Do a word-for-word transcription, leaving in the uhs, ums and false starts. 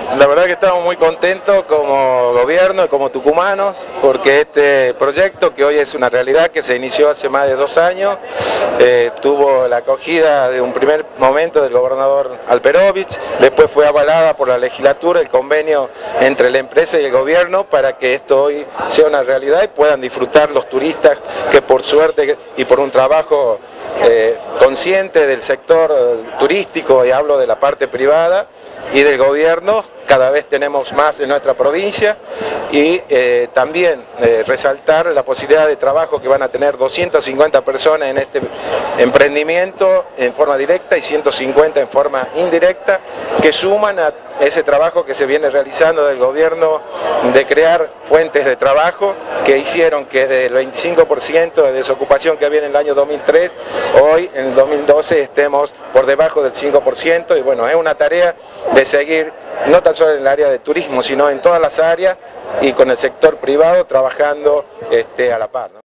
La verdad que estamos muy contentos como gobierno y como tucumanos porque este proyecto, que hoy es una realidad, que se inició hace más de dos años, eh, tuvo la acogida de un primer momento del gobernador Alperovich, después fue avalada por la legislatura el convenio entre la empresa y el gobierno para que esto hoy sea una realidad y puedan disfrutar los turistas que por suerte y por un trabajo eh, consciente del sector turístico, y hablo de la parte privada y del gobierno, cada vez tenemos más en nuestra provincia, y eh, también eh, resaltar la posibilidad de trabajo que van a tener doscientas cincuenta personas en este emprendimiento en forma directa y ciento cincuenta en forma indirecta, que suman a ese trabajo que se viene realizando del gobierno de crear fuentes de trabajo que hicieron que del veinticinco por ciento de desocupación que había en el año dos mil tres, hoy en el dos mil doce estemos por debajo del cinco por ciento, y bueno, es una tarea de seguir no tan solo en el área de turismo, sino en todas las áreas y con el sector privado trabajando este, a la par, ¿no?